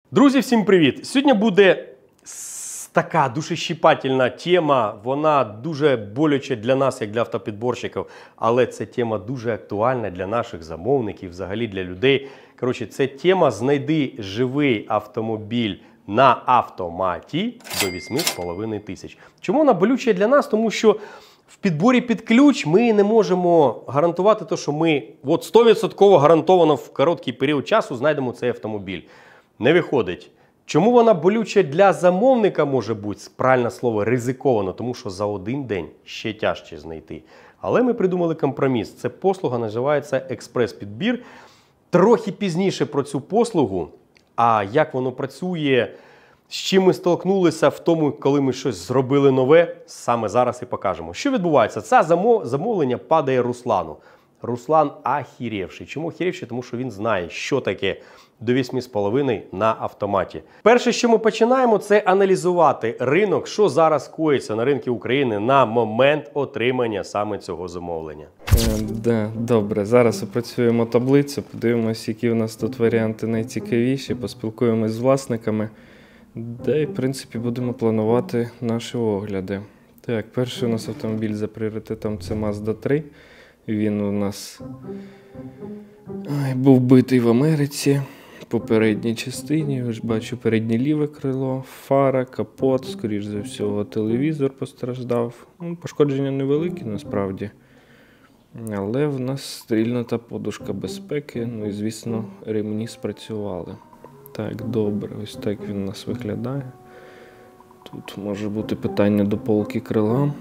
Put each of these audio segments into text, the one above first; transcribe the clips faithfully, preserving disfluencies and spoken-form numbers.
Друзі, всім привіт! Сьогодні буде така душещипательна тема, вона дуже болюча для нас, як для автопідборщиків, але це тема дуже актуальна для наших замовників, взагалі для людей. Коротше, це тема «Знайди живий автомобіль на автоматі до вісьми з половиною тисяч». Чому вона болюча для нас? Тому що в підборі під ключ ми не можемо гарантувати те, що ми от сто відсотків гарантовано в короткий період часу знайдемо цей автомобіль. Не виходить. Чому вона болюча для замовника може бути? Правильне слово, ризиковано, тому що за один день ще тяжче знайти. Але ми придумали компроміс. Це послуга називається експрес-підбір. Трохи пізніше про цю послугу, а як воно працює, з чим ми столкнулися в тому, коли ми щось зробили нове, саме зараз і покажемо. Що відбувається? Це замовлення падає Руслану. Руслан ахірєвший. Чому ахірєвший? Тому що він знає, що таке до вісьми з половиною на автоматі. Перше, що ми починаємо, це аналізувати ринок, що зараз коїться на ринку України на момент отримання саме цього замовлення. Е, да, добре, зараз опрацюємо таблицю, подивимося, які у нас тут варіанти найцікавіші, поспілкуємось з власниками, де, в принципі, будемо планувати наші огляди. Так, перший у нас автомобіль за пріоритетом – це Мазда три. Він у нас Ой, був битий в Америці. По передній частині, ось бачу переднє ліве крило, фара, капот, скоріш за всього, телевізор постраждав. Ну, пошкодження невеликі насправді, але в нас стрільната подушка безпеки, ну і, звісно, ремні спрацювали. Так, добре, ось так він у нас виглядає. Тут може бути питання до полки крила.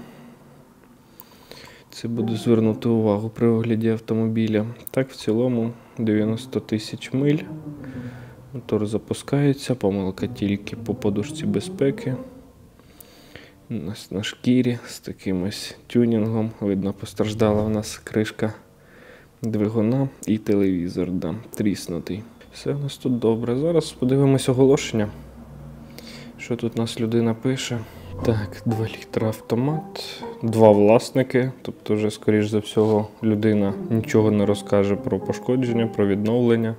Це буде звернути увагу при огляді автомобіля. Так, в цілому дев'яносто тисяч миль. Мотор запускається, помилка тільки по подушці безпеки. У нас на шкірі з таким ось тюнінгом. Видно, постраждала у нас кришка двигуна і телевізор, да, тріснутий. Все у нас тут добре. Зараз подивимось оголошення. Що тут у нас людина пише. Так, два літра автомат, два власники, тобто вже, скоріш за всього, людина нічого не розкаже про пошкодження, про відновлення.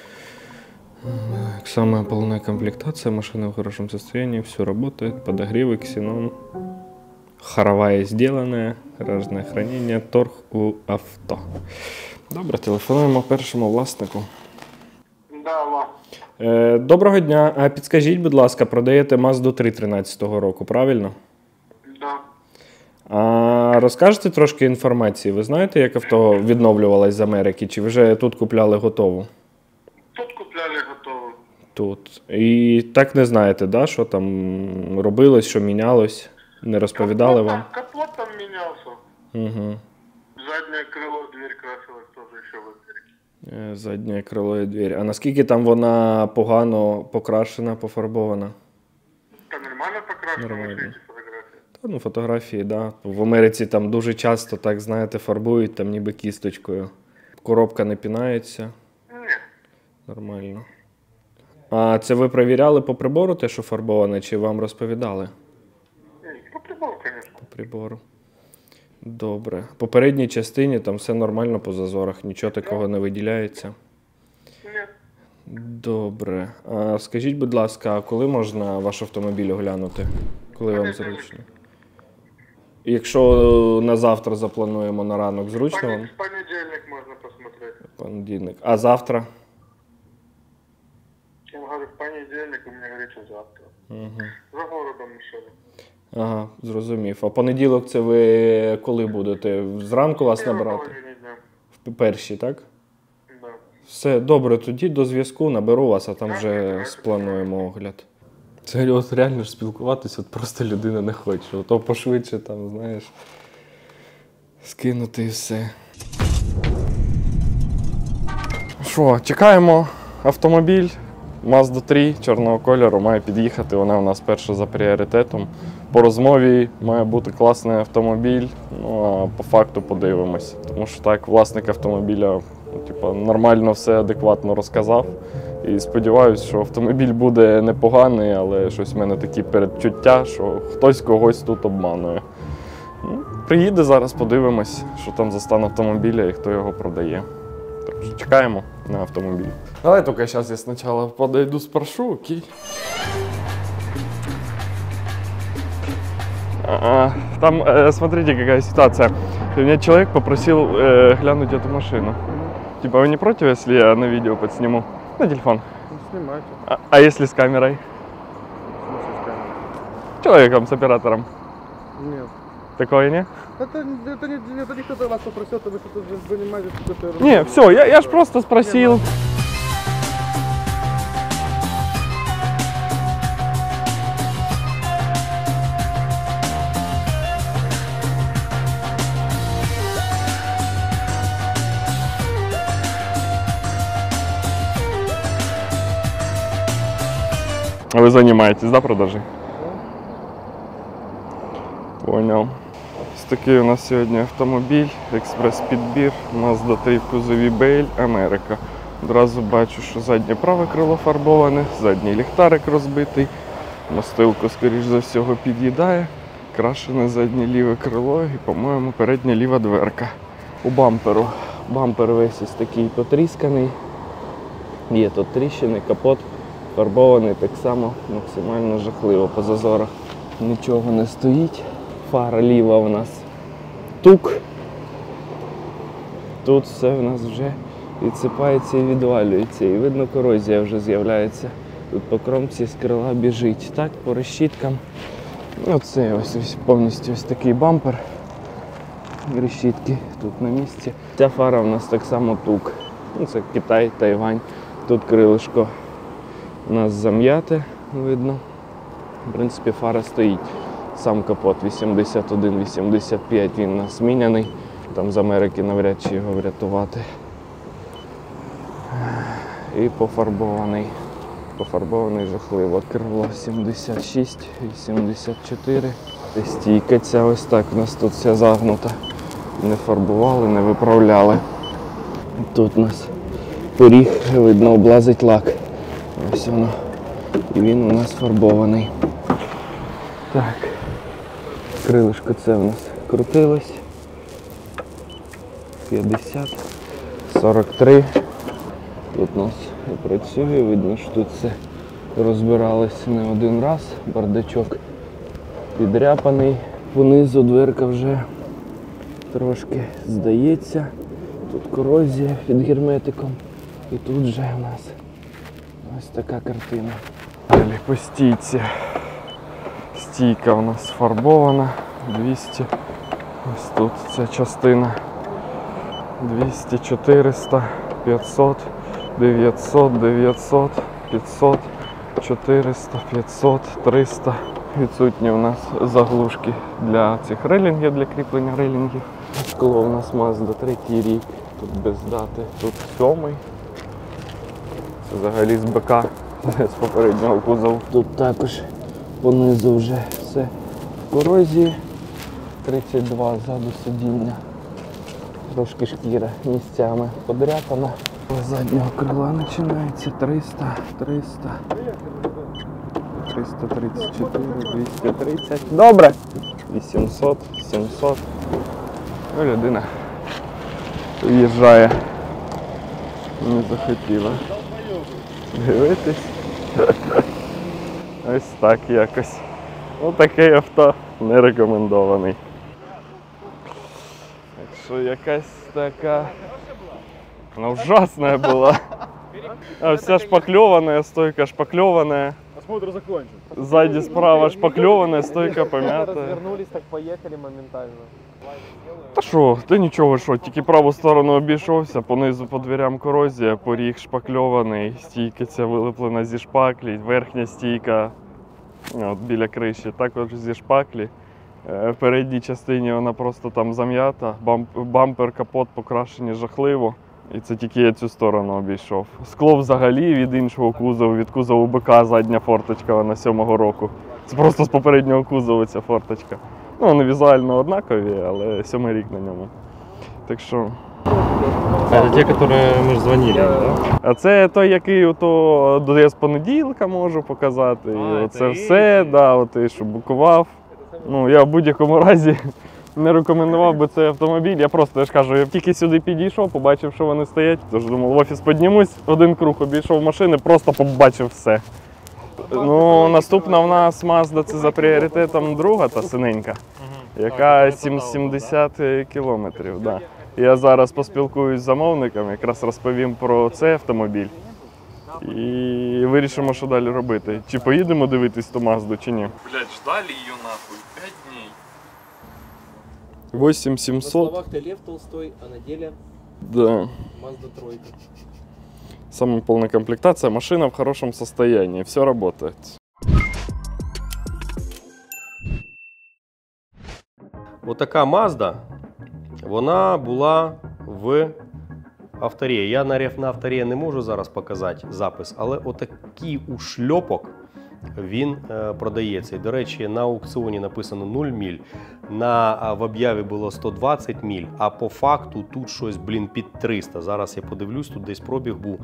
Самая полная комплектация, машина в хорошем состоянии, все работает, подогревы, ксенон, хоровая сделанная, гаражное хранение, торг у авто. Добре, телефонуємо першому власнику. Да, алло. Е, доброго дня, а підскажіть, будь ласка, продаєте Мазду три тринадцятого року, правильно? Да. А розкажете трошки інформації? Ви знаєте, як авто відновлювалось з Америки, чи вже тут купляли готову? Тут купляли готову. Тут. І так не знаєте, да, що там робилось, що мінялось? Не розповідали капот, вам? Капот там менялся. Угу. Заднее крыло, дверь красилась тоже еще в Америке. Заднє крило і двері. А наскільки там вона погано покрашена, пофарбована? Та нормально покрашено, Нормально. эти фотографии. Та, ну, фотографії, да. В Америці там дуже часто, так, знаєте, фарбують там ніби кісточкою. Коробка не пінається. Нет. Нормально. А це ви перевіряли по прибору те, що фарбоване, чи вам розповідали? Нет, по прибору, конечно. По прибору. Добре. По передній частині там все нормально по зазорах, нічого такого не виділяється? Нет. Добре. А скажіть, будь ласка, а коли можна ваш автомобіль оглянути? Коли вам зручно? Якщо на завтра заплануємо на ранок, зручно вам? В понедельник можно посмотреть. Понедільник. А завтра? Я говорю, в понедельник, у меня говорит, что завтра. Угу. За городом машина. Ага, зрозумів. А понеділок це ви коли будете? Зранку вас Первой набрати? половине дня. В першій, так? Да. Все, добре, тоді до зв'язку наберу вас, а там вже сплануємо огляд. Це от реально ж спілкуватись, от просто людина не хоче. Ото пошвидше там, знаєш, скинути і все. Що, чекаємо автомобіль. Мазда три чорного кольору має під'їхати, вона у нас перша за пріоритетом. По розмові має бути класний автомобіль, ну а по факту подивимось. Тому що так, власник автомобіля ну, типу, нормально все адекватно розказав. І сподіваюся, що автомобіль буде непоганий, але щось в мене такі передчуття, що хтось когось тут обманує. Ну, приїде зараз, подивимось, що там за стан автомобіля і хто його продає. Так що чекаємо. на автомобиль. Давай только сейчас я сначала подойду, спрошу, окей? А, там, э, смотрите, какая ситуация. Меня человек попросил э, глянуть эту машину. Типа, вы не против, если я на видео подсниму? На телефон. Снимайте. А, а если с камерой? Человеком, с оператором. Нет. Такого нет? Это, это, не, это не кто-то вас попросил, вы что-то занимаетесь какой-то... Не, все, я, я ж просто спросил. А вы занимаетесь, да, продажей? Понял. Ось такий у нас сьогодні автомобіль, експрес-підбір, Mazda три в кузові бі ел Америка. Одразу бачу, що заднє праве крило фарбоване, задній ліхтарик розбитий, мастилку, скоріш за всього, під'їдає, крашене заднє ліве крило і, по-моєму, передня ліва дверка. У бамперу. Бампер весь ось такий потрісканий, є тут тріщини, капот фарбований так само максимально жахливо, по зазорах нічого не стоїть. Фара ліва у нас тук. Тут все в нас вже відсипається і відвалюється. І видно, корозія вже з'являється. Тут по кромці з крила біжить. Так, по решіткам. Оце ось, ось повністю ось такий бампер. Решітки тут на місці. Ця фара у нас так само тук. Ну, це Китай, Тайвань. Тут крилишко у нас зам'яте, видно. В принципі, фара стоїть. Сам капот вісімдесят один вісімдесят п'ять, він у нас зміняний. Там з Америки навряд чи його врятувати. І пофарбований. Пофарбований жахливо. Крило сімдесят шість вісімдесят чотири. Стійка ця ось так у нас тут вся загнута. Не фарбували, не виправляли. Тут у нас поріг, видно, облазить лак. Ось воно. І він у нас фарбований. Так. Крилишко це у нас крутилось. п'ятдесят, сорок три. Тут у нас працює, видно, що тут все розбиралось не один раз. Бардачок підряпаний. Понизу дверка вже трошки здається. Тут корозія під герметиком. І тут вже у нас ось така картина. Далі по стійці. Стійка у нас фарбована. двісті. Ось тут ця частина. двісті, чотириста, п'ятсот, дев'ятсот, дев'ятсот, п'ятсот, чотириста, п'ятсот, триста. Відсутні у нас заглушки для цих релінгів, для кріплення релінгів. Скло у нас Mazda третій рік. Тут без дати. Тут сьомий. Це взагалі з БК, з попереднього кузову. Тут також понизу вже все в корозії. тридцять два ззаду сидіння. Трошки шкіра місцями подряпана. З заднього крила починається триста, триста, триста тридцять чотири, двісті тридцять. Добре! вісімсот, сімсот. Ну, людина виїжджає. Не захотіла дивитись. Ось так якось. Ось такий авто не рекомендований. Якщо якась така... Она ужасная была. А, вся шпаклеванная, стойка шпаклеванная. Осмотр закончен. Сзади справа шпаклеванная, стойка помятая. Развернулись, так поехали моментально. Та що, ти нічого, що, тільки праву сторону обійшовся, понизу по дверям корозія, поріг шпакльований, стійка ця вилеплена зі шпаклі, верхня стійка от, біля криші також зі шпаклі. В передній частині вона просто там зам'ята, бамп, бампер, капот покрашені жахливо. І це тільки я цю сторону обійшов. Скло взагалі від іншого кузову, від кузову БК, задня форточка, вона сьомого року. Це просто з попереднього кузову ця форточка. Ну, вони візуально однакові, але сьомий рік на ньому. Так що... А это те, которые мы же звонили, да? А це той, який ото, до я з понеділка можу показати. А, І оце це все, і- да, от, і що букував. Ну, я в будь-якому разі не рекомендував би цей автомобіль. Я просто, я ж кажу, я тільки сюди підійшов, побачив, що вони стоять. Тож думав, в офіс піднімусь, один круг обійшов машини, просто побачив все. Ну, наступна в нас Mazda, це за пріоритетом друга, та синенька, яка сімдесят кілометрів. Да. Я зараз поспілкуюсь з замовником, якраз розповім про цей автомобіль. І вирішимо, що далі робити. Чи поїдемо дивитись ту Мазду, чи ні. Блять, ждали ее нахуй пять дней. вісім На сімсот. словах ты Лев Толстой, а на деле Да. Мазда тройка. Самая полная комплектация. Машина в хорошем состоянии. Все работает. Отака Mazda, вона була в авторі. Я на реф на авторі не можу зараз показати запис, але отакий ушльопок він е, продається. І, до речі, на аукціоні написано нуль міль, на, а, в об'яві було сто двадцять міль, а по факту тут щось, блін, під триста. Зараз я подивлюсь, тут десь пробіг був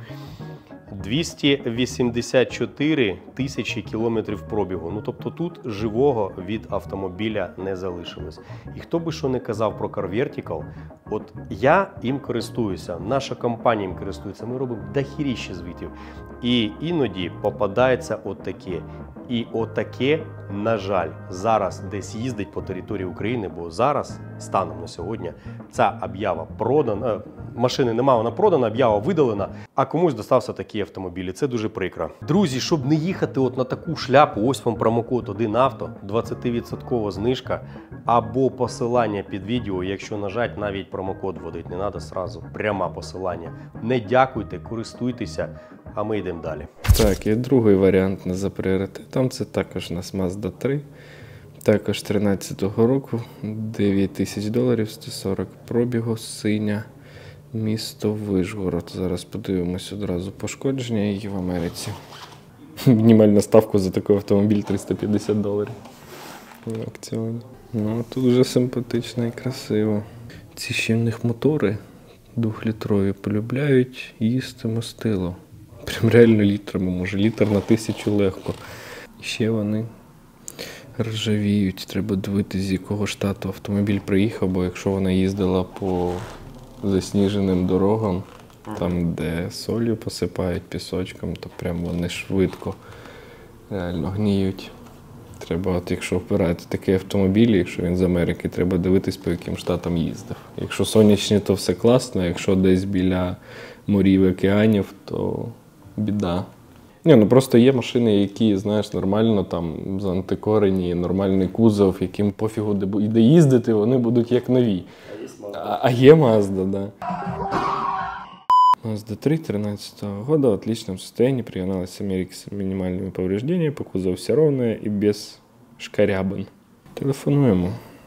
двісті вісімдесят чотири тисячі кілометрів пробігу. Ну, тобто тут живого від автомобіля не залишилось. І хто би що не казав про Car Vertical, от я їм користуюся, наша компанія їм користується, ми робимо дохіріще звітів. І іноді попадається отаке. І отаке, на жаль, зараз десь їздить по території України, бо зараз, станом на сьогодні, ця об'ява продана, машини немає, вона продана, об'ява видалена, а комусь достався такі автомобілі. Це дуже прикро. Друзі, щоб не їхати от на таку шляпу, ось вам промокод один авто, двадцять відсотків знижка, або посилання під відео, якщо нажать, навіть промокод вводити не треба, сразу пряме посилання. Не дякуйте, користуйтеся, а ми йдемо далі. Так, і другий варіант на за пріоритетом. Це також у нас Mazda три. Також тринадцятого року, дев'ять тисяч доларів, сто сорок пробігу, синя, місто Вишгород. Зараз подивимось одразу пошкодження її в Америці. Мінімальна ставка за такий автомобіль триста п'ятдесят доларів в аукціоні. Ну, тут вже симпатично і красиво. Ці ще в них мотори двохлітрові полюбляють їсти мастило. Прям реально літрами, може літр на тисячу легко. І ще вони ржавіють. Треба дивитися, з якого штату автомобіль приїхав, бо якщо вона їздила по засніженим дорогам, там де солью посипають пісочком, то прям вони швидко реально гніють. Треба, от якщо впирати такий автомобіль, якщо він з Америки, треба дивитись, по яким штатам їздив. Якщо сонячні, то все класно, якщо десь біля морів, океанів, то біда. Ні, ну просто є машини, які, знаєш, нормально там заантикорені, нормальний кузов, яким пофігу де, де їздити, вони будуть як нові. А, а є Mazda, да. Mazda три тринадцатого года в отличном состоянии, пригналась с Америки с минимальными повреждениями, по кузову все ровное и без шкарябин. Телефонуємо.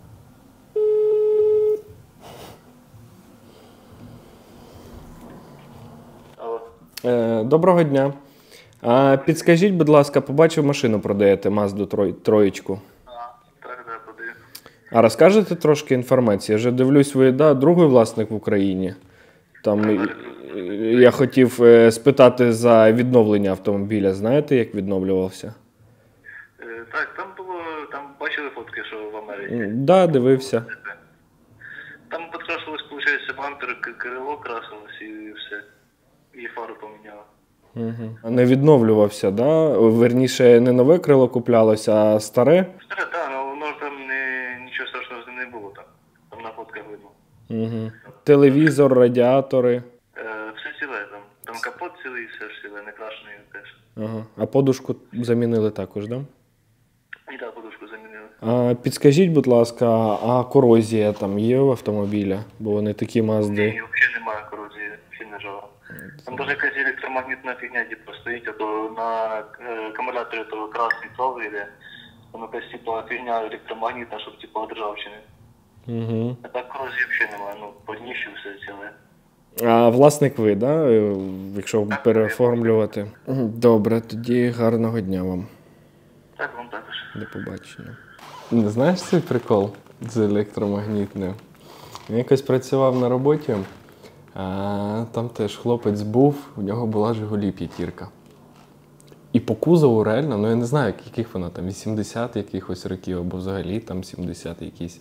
Е, доброго дня. А, підскажіть, будь ласка, побачив машину продаєте, Mazda трой, троєчку. Так, да, подаю. А розкажете трошки інформації? Я вже дивлюсь, ви, да, другий власник в Україні. Там і- я хотів е, спитати за відновлення автомобіля. Знаєте, як відновлювався? Е, Так, там було, там бачили фотки, що в Америці. М, Да, дивився. Там підкрашувалось, виходить, бампер, к- крило красилось і все. І фару поміняли. Угу. Не відновлювався, да? Верніше, не нове крило куплялося, а старе? Старе, так, але воно ж там не, нічого страшного з ним не було там. Там на фотках видно. Угу. Телевізор, радіатори. Е, все ціле там. Там капот цілий, все ж ціле, не крашений теж. Ага. А подушку замінили також, да? І так, подушку замінили. А підскажіть, будь ласка, а корозія там є в автомобіля? Бо вони такі Ні, Мазди. взагалі немає корозії, взагалі не жала. Там навіть якась електромагнітна фігня, типу, стоїть, а то на е, акумуляторі то красний провод йде. Там якась, типу, фігня електромагнітна, щоб, типу, від ржавчини. Угу. А так корозії взагалі немає, ну, по дніщу все ціле. А власник ви, да? е, Якщо переоформлювати. Мгм. Добре, тоді гарного дня вам. Так, вам також. До побачення. Не знаєш цей прикол з електромагнітним? Він якось працював на роботі, а там теж хлопець був, у нього була Жигулі п'ятірка. І по кузову реально, ну я не знаю, яких вона там, вісімдесят якихось років, або взагалі там сімдесят якісь.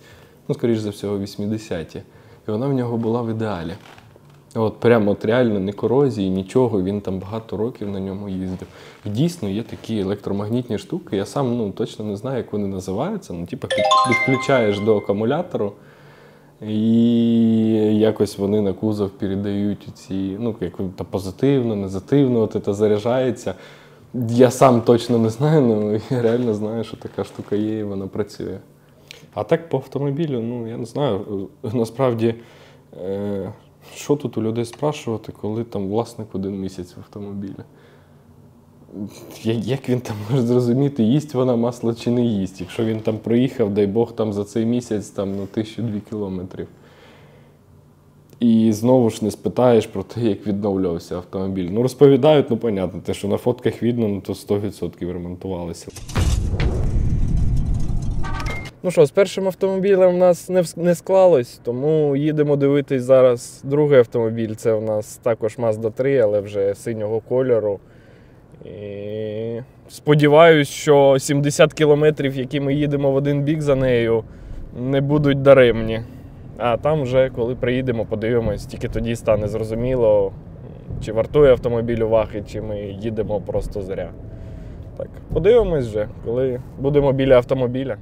ну, скоріш за всього, вісімдесяті. І вона в нього була в ідеалі. От прямо от реально не корозії, нічого, він там багато років на ньому їздив. І дійсно є такі електромагнітні штуки, я сам ну, точно не знаю, як вони називаються. Ну, типу, підключаєш до акумулятора, і якось вони на кузов передають ці, ну, як то позитивно, негативно, от це заряджається. Я сам точно не знаю, але я реально знаю, що така штука є і вона працює. А так по автомобілю, ну, я не знаю, насправді, е, що тут у людей спрашувати, коли там власник один місяць в автомобілі? Як він там може зрозуміти, їсть вона масло чи не їсть, якщо він там проїхав, дай Бог, там за цей місяць там, ну, тисячу-дві кілометрів. І знову ж не спитаєш про те, як відновлювався автомобіль. Ну, розповідають, ну, понятно, те, що на фотках видно, ну, то сто відсотків ремонтувалися. Ну що, з першим автомобілем в нас не, не склалось, тому їдемо дивитись зараз другий автомобіль. Це у нас також Мазда три, але вже синього кольору. І сподіваюсь, що сімдесят кілометрів, які ми їдемо в один бік за нею, не будуть даремні. А там вже, коли приїдемо, подивимось, тільки тоді стане зрозуміло, чи вартує автомобіль уваги, чи ми їдемо просто зря. Так, подивимось вже, коли будемо біля автомобіля.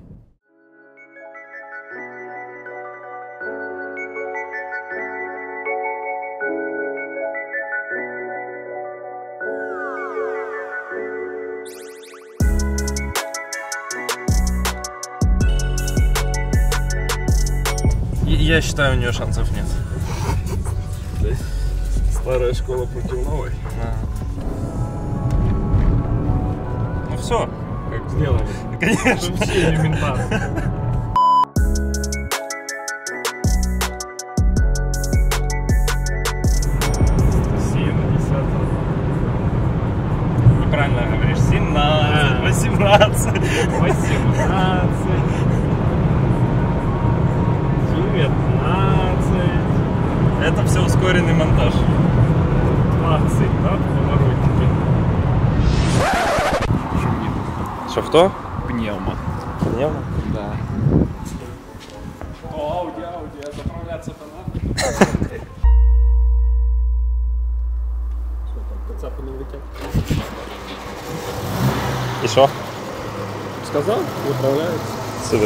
Я считаю, у нее шансов нет. Старая школа против новой. Ну все. Как сделали? Конечно. Все элементарно. семьдесят. Неправильно говоришь. семнадцать, восемнадцать. восемнадцать. девятнадцать. Это все ускоренный монтаж. двадцать, да, поворотники. Что, кто? Пневма. Пневма? Да. О, Ауди, Ауди, а заправляться-то надо. Что там, кацапы не летят? И что? Сказал, выправляется. Сюда.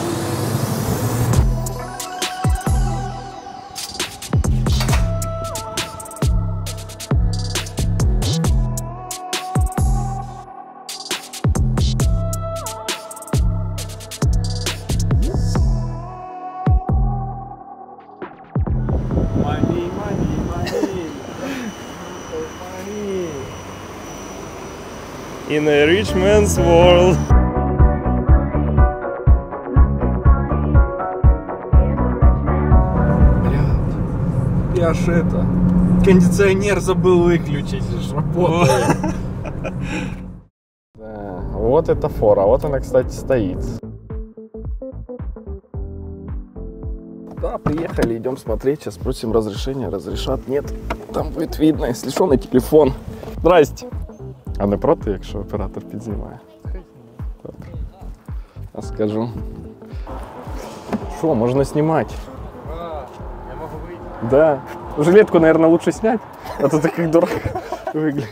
Money, money, money. Money. In a rich man's world. Я ж это, кондиционер забыл выключить, ж работает. Да, вот эта фора, вот она, кстати, стоит. Да, приехали, идем смотреть, сейчас спросим разрешение, разрешат, нет, там будет видно, если что, на телефон. Здрасте. А не проти, якщо оператор підзнімає? Добре. Я скажу. Що, можна знімати? Я могу выйти. Да. Жилетку, наверное, лучше снять, а то ты как дурак выглядишь.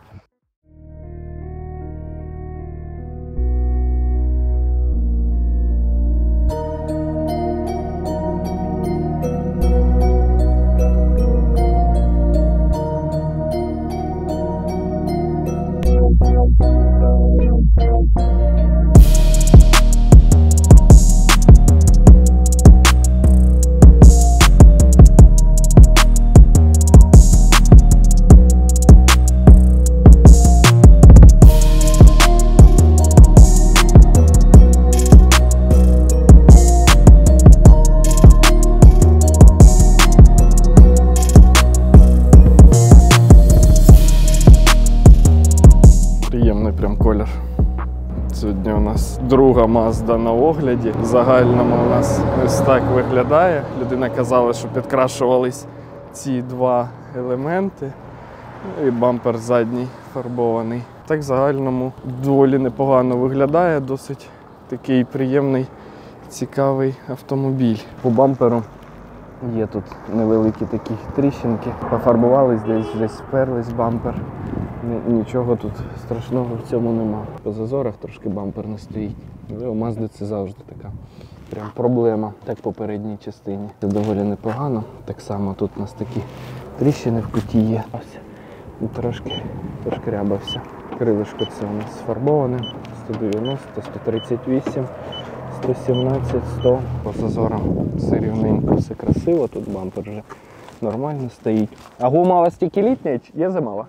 Приємний прям колір. Сьогодні у нас друга Mazda на огляді. В загальному у нас ось так виглядає. Людина казала, що підкрашувались ці два елементи. Ну і бампер задній фарбований. Так в загальному доволі непогано виглядає, досить такий приємний цікавий автомобіль. По бамперу є тут невеликі такі тріщинки. Пофарбувались, десь вже сперлись бампер. Нічого тут страшного в цьому нема. По зазорах трошки бампер не стоїть. Але у Мазди це завжди така прям проблема. Так по передній частині. Це доволі непогано. Так само тут у нас такі тріщини в куті є. Ось. І трошки пошкрябався. Крилишко це у нас сфарбоване. сто дев'яносто, сто тридцять вісім, сто сімнадцять, сто. По зазорам все рівненько, все красиво. Тут бампер вже нормально стоїть. А гума у вас тільки літня? Є зимова?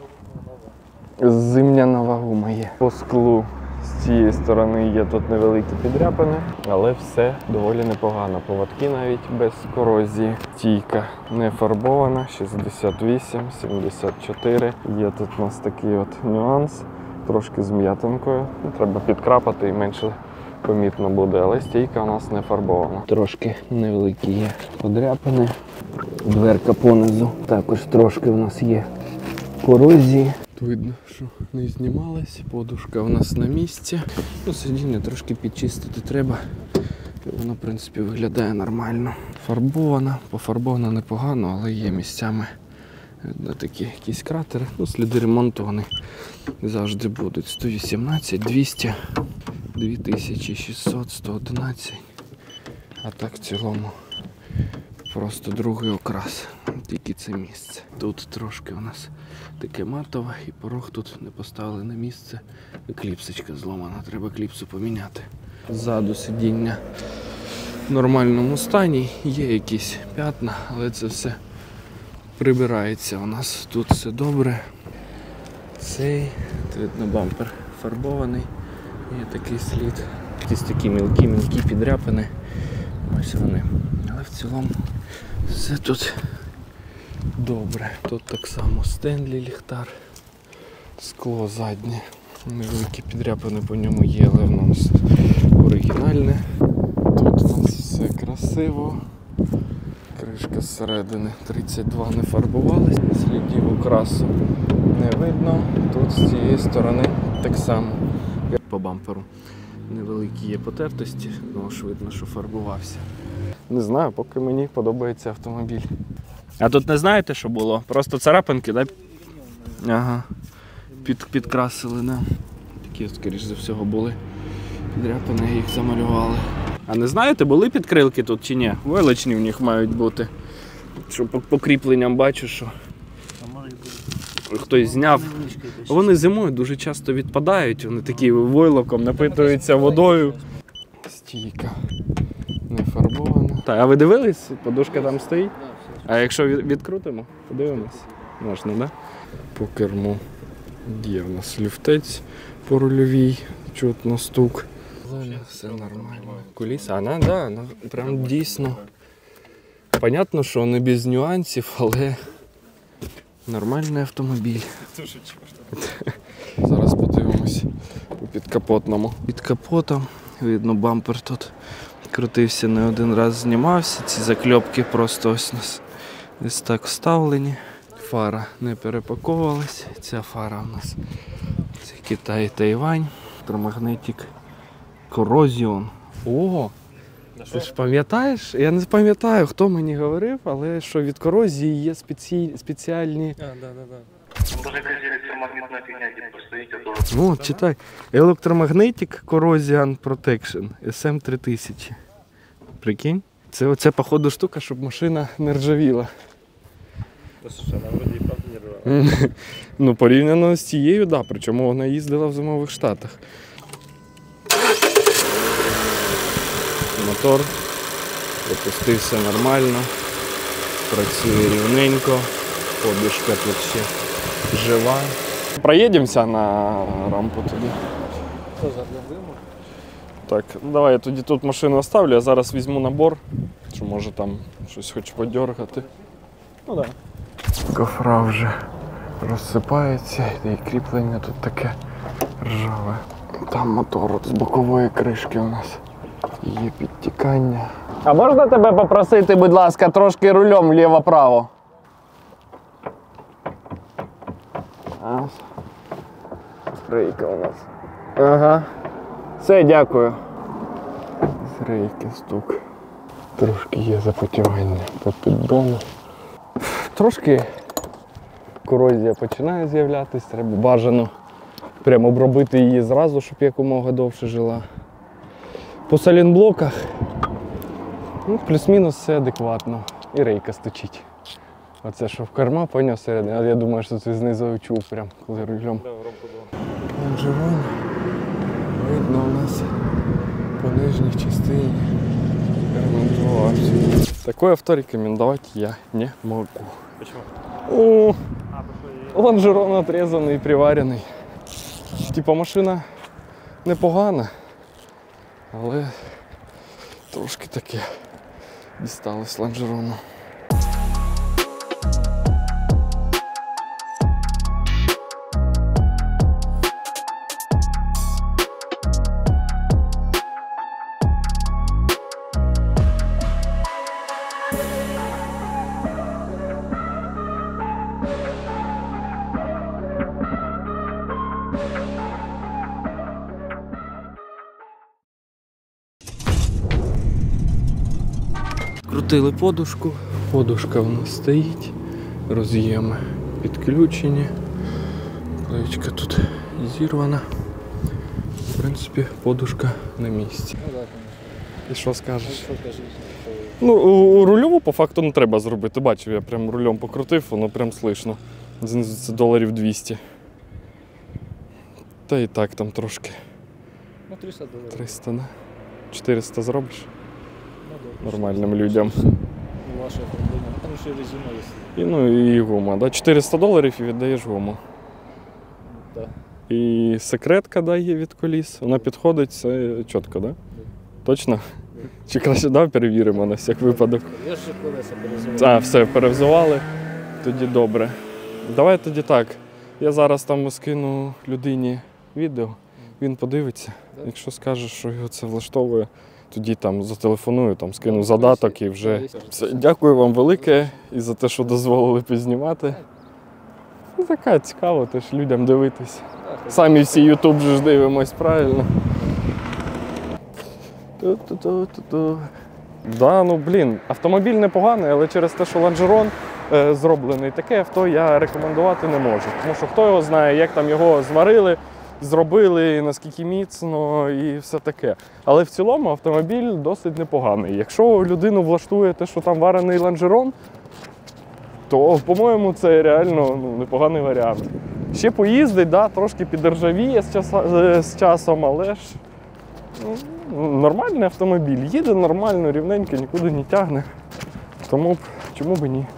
Зимня нова гума є. По склу з цієї сторони є тут невеликі підряпини, але все доволі непогано. Поводки навіть без корозії. Стійка не фарбована, шістдесят вісім, сімдесят чотири. Є тут у нас такий от нюанс, трошки з м'ятинкою. Треба підкрапати і менше помітно буде, але стійка у нас не фарбована. Трошки невеликі є подряпини. Дверка понизу також трошки у нас є корозії. Видно, що не знімалась, подушка у нас на місці. Ну, сидіння трошки підчистити треба. Воно, в принципі, виглядає нормально. Фарбована, пофарбована непогано, але є місцями видно, такі якісь кратери. Ну, сліди ремонту вони завжди будуть. сто вісімнадцять, двісті, дві тисячі шістсот, сто одинадцять. А так в цілому просто другий окрас. Тільки це місце. Тут трошки у нас таке матове і порог тут не поставили на місце. Кліпсочка зломана, треба кліпсу поміняти. Ззаду сидіння в нормальному стані, є якісь п'ятна, але це все прибирається у нас. Тут все добре. Цей, видно, бампер фарбований, є такий слід. Якісь такі мілкі-мілкі підряпини. Ось вони. Але в цілому все тут добре. Тут так само Стенлі ліхтар, скло заднє. Невеликі підряпини по ньому є, але воно у нас оригінальне. Тут у нас все красиво. Кришка зсередини тридцять два не фарбувалась. Слідів окрасу не видно. Тут з цієї сторони так само. По бамперу невеликі є потертості, тому що видно, що фарбувався. Не знаю, поки мені подобається автомобіль. А тут не знаєте, що було? Просто царапинки, так? Да? Ага. Під, підкрасили, да. Такі, скоріш за всього, були підряпини, їх замалювали. А не знаєте, були підкрилки тут чи ні? Войлочні в них мають бути. Що по покріпленням бачу, що хтось зняв. Вони зимою дуже часто відпадають, вони такі войлоком напитуються водою. Стійка не фарбована. Так, а ви дивились? Подушка там стоїть? А якщо відкрутимо, подивимось. Можна, так? Да? По керму є в нас люфтець по рульовій, чутно стук. Все нормально. Куліса, вона, да, вона прям дійсно. Понятно, що не без нюансів, але нормальний автомобіль. Зараз подивимось у підкапотному. Під капотом, видно, бампер тут крутився, не один раз знімався. Ці закльопки просто ось нас десь так вставлені. Фара не перепаковувалась. Ця фара у нас це Китай, Тайвань. Електромагнетик Corrosion. О! Ти ж пам'ятаєш? Я не пам'ятаю, хто мені говорив, але що від корозії є спеці... спеціальні... А, да, да, да. Там даже якась електромагнітна фігня, типу, стоїть, а то... Ну, читай. Electromagnetic Corrosion Protection ес ем три тисячі. Прикинь? Це оце, походу, штука, щоб машина не ржавіла. Послушай, она вроде и правда не рвала. Ну, порівняно з цією, так. Да, причому вона їздила в зимових Штатах. Мотор запустився нормально, працює рівненько, подушка тут ще жива. Проїдемося на рампу тоді. Так, давай я тоді тут машину оставлю, я зараз візьму набор, що може там щось хоч подьоргати. Ну так. Да. Кофра вже розсипається, і кріплення тут таке ржаве. Там мотор от з бокової кришки у нас є підтікання. А можна тебе попросити, будь ласка, трошки рулем вліво-право? Рейка у нас. Ага. Все, дякую. Рейки стук. Трошки є запотівання по піддону. Трошки корозія починає з'являтися, треба бажано прямо обробити її зразу, щоб якомога довше жила. По салінблоках ну, плюс-мінус все адекватно. І рейка стучить. Оце що в керма поняв середини, але я думаю, що це знизу чув прям, коли рулем. Лонжерон видно у нас по нижній частині ремонтувався. Такое авто рекомендовать я не могу. Почему? О, лонжерон отрезаний і приварений. Типа машина непогана, але трошки таке дісталось лонжерону. Крутили подушку, подушка в нас стоїть, роз'єми підключені, плечка тут зірвана, в принципі подушка на місці. І що скажеш? Ну, у- у рульову по факту не треба зробити, бачив, я прям рулем покрутив, воно прям слышно. Знизу це доларів двісті. Та і так там трошки. Ну, триста доларів. триста, да? чотириста зробиш? Ну, добре. Нормальним людям. І ваше оформлення. Ну, там ще резюме є. І, ну і гума, да? чотириста доларів і віддаєш гуму. Так. І секретка да, є від коліс. Вона підходить, все чітко, да? Точно? Чи краще да, перевіримо на всяк випадок? Я ж колеса перезував. А, все, перевзували. Тоді добре. Давай тоді так. Я зараз там скину людині відео, він подивиться. Якщо скаже, що його це влаштовує, тоді там зателефоную, там скину задаток і вже. Все, дякую вам велике і за те, що дозволили познімати. Ну, така цікаво теж людям дивитись. Самі всі ютуб же ж дивимось, правильно? Ту-ту-ту-ту-ту. Да, ну блін, автомобіль непоганий, але через те, що лонжерон е, зроблений, таке авто я рекомендувати не можу. Тому що хто його знає, як там його зварили, зробили, наскільки міцно і все таке. Але в цілому автомобіль досить непоганий. Якщо людину влаштує те, що там варений лонжерон, то, по-моєму, це реально ну, непоганий варіант. Ще поїздить, да, трошки підржавіє з, часа, з часом, але ж ну, нормальний автомобіль. Їде нормально, рівненько, нікуди не тягне. Тому чому б і ні.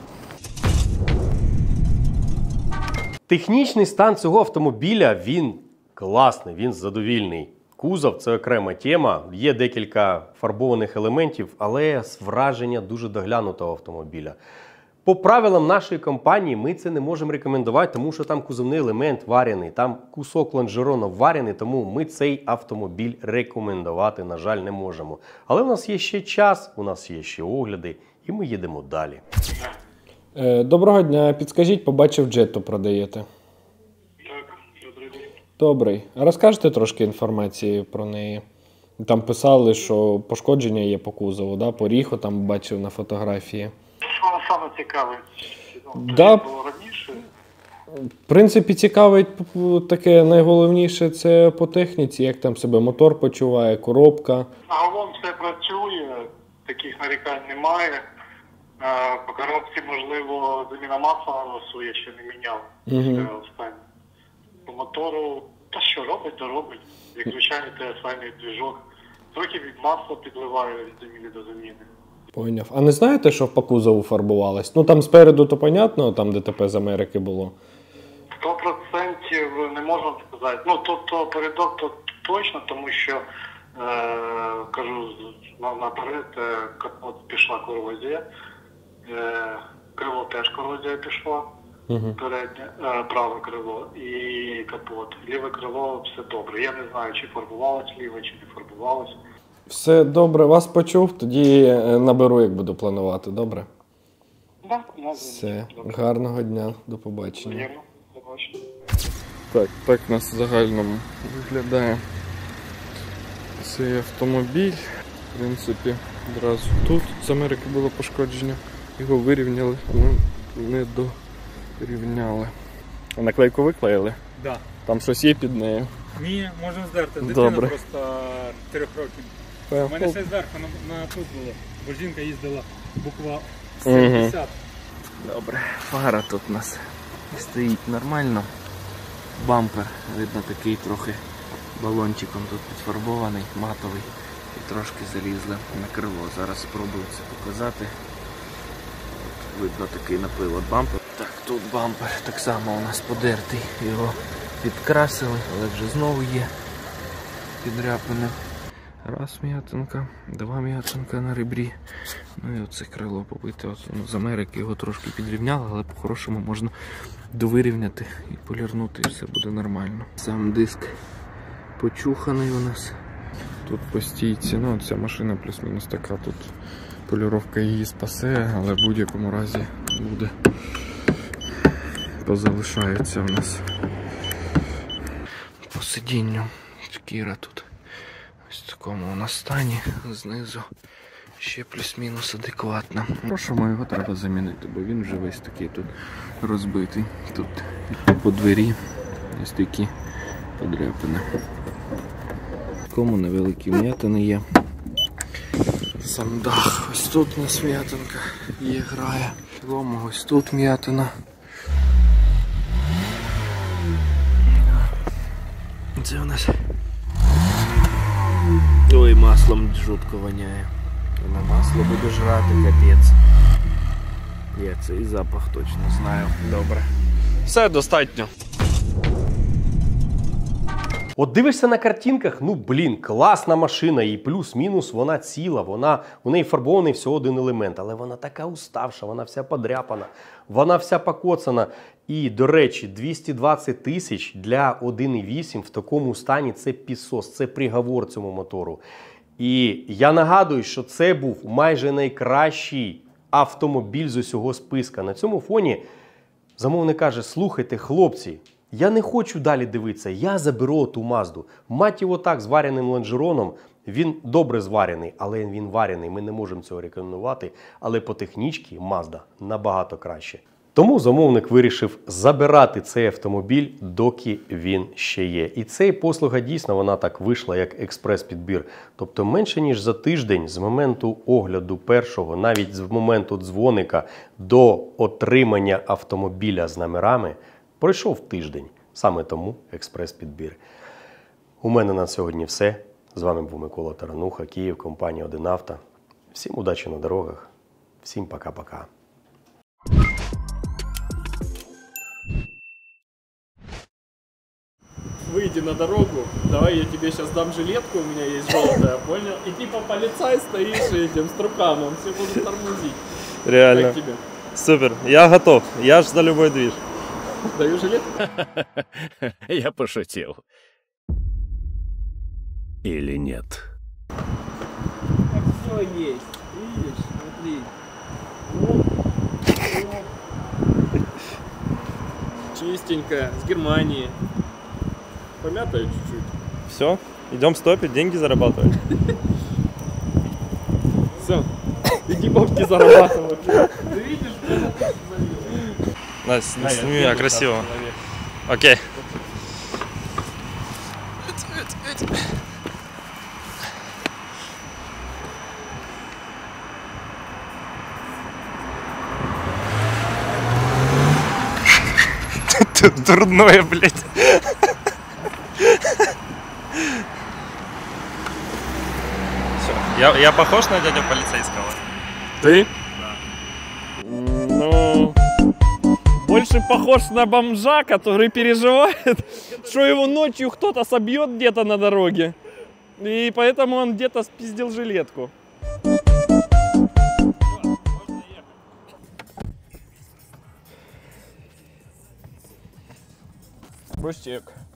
Технічний стан цього автомобіля, він класний, він задовільний. Кузов – це окрема тема, є декілька фарбованих елементів, але враження дуже доглянутого автомобіля. По правилам нашої компанії ми це не можемо рекомендувати, тому що там кузовний елемент варений, там кусок лонжерона варений, тому ми цей автомобіль рекомендувати, на жаль, не можемо. Але у нас є ще час, у нас є ще огляди, і ми їдемо далі. Доброго дня, підскажіть, побачив Джетту продаєте. Так, добрий день. Добрий. А розкажете трошки інформації про неї? Там писали, що пошкодження є по кузову, да? По ріху там бачив на фотографії. Що саме цікавить? Ну, Да. що було раніше? В принципі, цікавить таке найголовніше це по техніці, як там себе мотор почуває, коробка. Загалом все працює, таких нарікань немає. Е, По коробці, можливо, заміна масла носу я ще не міняв. Мгм. Це останнє. По мотору, та що робить, то робить. Як звичайний те самий двіжок. Трохи від масла підливаю від заміни до заміни. Поняв. А не знаєте, що по кузову фарбувалось? Ну там спереду то понятно, там ДТП з Америки було. Сто процентів не можна сказати. Ну, тобто передок то точно, тому що, е, кажу з- на- наперед, е, капот пішла корозія, е, крило теж корозія пішла, Угу. переднє, е, праве крило і капот. Ліве крило все добре. Я не знаю, чи фарбувалось ліве, чи не фарбувалось. Все добре, вас почув, тоді е, наберу, як буду планувати, добре? Да, ну, Все, добре. гарного дня, до побачення. Приємно. Побачення. Так, так у нас в загальному виглядає цей автомобіль. В принципі, одразу тут з Америки було пошкодження. Його вирівняли, але не дорівняли. А наклейку виклеїли? Да. Там щось є під нею? Ні, можемо здерти. Дитина Добре. просто трьох років. У мене ще зверху на, на тут було, бо жінка їздила буква сімдесят. Добре, фара тут у нас стоїть нормально. Бампер, видно, такий трохи балончиком тут підфарбований, матовий. І трошки залізли на крило. Зараз спробую це показати. От, видно, такий наплив от бампер. Так, тут бампер так само у нас подертий. Його підкрасили, але вже знову є підряпини. Раз м'ятинка, два м'ятинка на ребрі. Ну і оце крило побите. От, ну, з Америки його трошки підрівняли, але по-хорошому можна довирівняти і полірнути, і все буде нормально. Сам диск почуханий у нас. Тут по стійці, ну ця машина плюс-мінус така, тут поліровка її спасе, але в будь-якому разі буде, позалишається в нас. По сидінню шкіра тут ось в такому у нас стані, знизу ще плюс-мінус адекватно. Хорошому його треба замінити, бо він вже весь такий тут розбитий. Тут по двері ось такі подряпини. Кому невеликі вм'ятини є. Сам дах. Ось тут у нас вм'ятинка є, грає. В цілому ось тут вм'ятина. Це у нас... Ой, маслом жутко воняє. На масло буде жрати, капець. Я цей запах точно знаю. Добре. Все, достатньо. От дивишся на картинках, ну блін, класна машина, і плюс-мінус вона ціла, вона, у неї фарбований всього один елемент, але вона така уставша, вона вся подряпана, вона вся покоцана. І, до речі, двісті двадцять тисяч для один і вісім в такому стані це пісос, це приговор цьому мотору. І я нагадую, що це був майже найкращий автомобіль з усього списка. На цьому фоні замовник каже: слухайте, хлопці, я не хочу далі дивитися, я заберу ту Мазду. Мать його так, з вареним лонжероном, він добре зварений, але він варений, ми не можемо цього рекомендувати, але по технічці Мазда набагато краще. Тому замовник вирішив забирати цей автомобіль, доки він ще є. І цей послуга дійсно вона так вийшла, як експрес-підбір. Тобто менше ніж за тиждень з моменту огляду першого, навіть з моменту дзвоника до отримання автомобіля з номерами, пройшов тиждень. Саме тому експрес-підбір. У мене на сьогодні все. З вами був Микола Тарануха, Київ, компанія один авто. Всім удачі на дорогах. Всім пока-пока. Выйди на дорогу, давай я тебе сейчас дам жилетку, у меня есть желтая, понял? И типа полицай стоишь этим струканом, все будут тормозить. Реально. Как тебе? Супер. Я готов. Я ж за любой движ. Даю жилетку? Я пошутил. Или нет? Все есть, видишь, смотри. Оп, оп. Чистенькая, с Германии. Помятая чуть-чуть. Все, идем стопить, деньги зарабатывать. Все, иди бабки зарабатывать. Ты видишь, Настя, сними меня красиво. Окей. Ты дурное, блядь. Все. Я, я похож на дядю полицейского? Ты? Ну, больше похож на бомжа, который переживает, что его ночью кто-то собьет где-то на дороге. И поэтому он где-то спиздил жилетку. Пустяк.